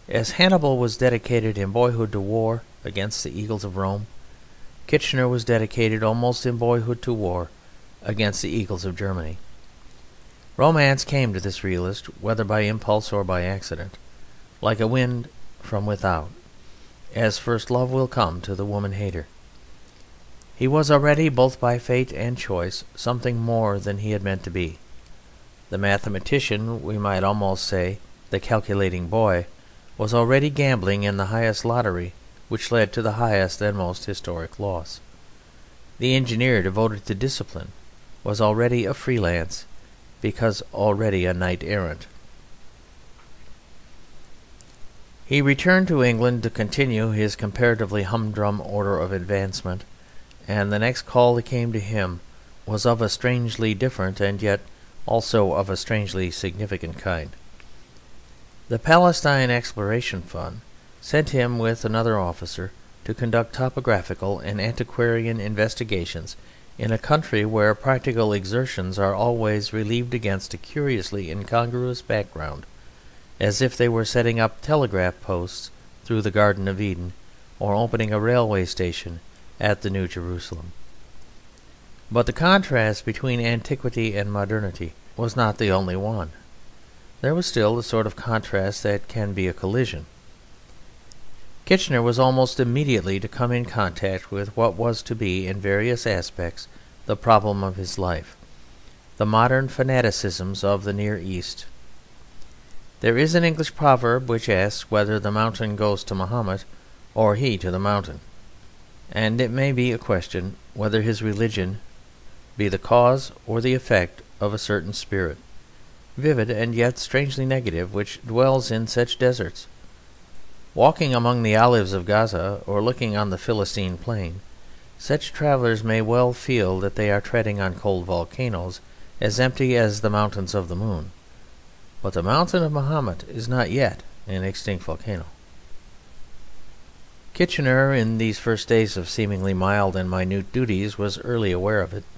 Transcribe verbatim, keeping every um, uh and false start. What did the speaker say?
As Hannibal was dedicated in boyhood to war against the eagles of Rome, Kitchener was dedicated almost in boyhood to war against the eagles of Germany. Romance came to this realist, whether by impulse or by accident, like a wind from without, as first love will come to the woman hater. He was already, both by fate and choice, something more than he had meant to be. The mathematician, we might almost say the calculating boy, was already gambling in the highest lottery which led to the highest and most historic loss. The engineer devoted to discipline was already a freelance, because already a knight-errant. He returned to England to continue his comparatively humdrum order of advancement, and the next call that came to him was of a strangely different and yet also of a strangely significant kind. The Palestine Exploration Fund sent him with another officer to conduct topographical and antiquarian investigations in a country where practical exertions are always relieved against a curiously incongruous background, as if they were setting up telegraph posts through the Garden of Eden or opening a railway station at the New Jerusalem. But the contrast between antiquity and modernity was not the only one. There was still the sort of contrast that can be a collision. Kitchener was almost immediately to come in contact with what was to be, in various aspects, the problem of his life, the modern fanaticisms of the Near East. There is an English proverb which asks whether the mountain goes to Mahomet or he to the mountain, and it may be a question whether his religion be the cause or the effect of a certain spirit, vivid and yet strangely negative, which dwells in such deserts. Walking among the olives of Gaza or looking on the Philistine plain, such travellers may well feel that they are treading on cold volcanoes as empty as the mountains of the moon. But the mountain of Mahomet is not yet an extinct volcano. Kitchener, in these first days of seemingly mild and minute duties, was early aware of it.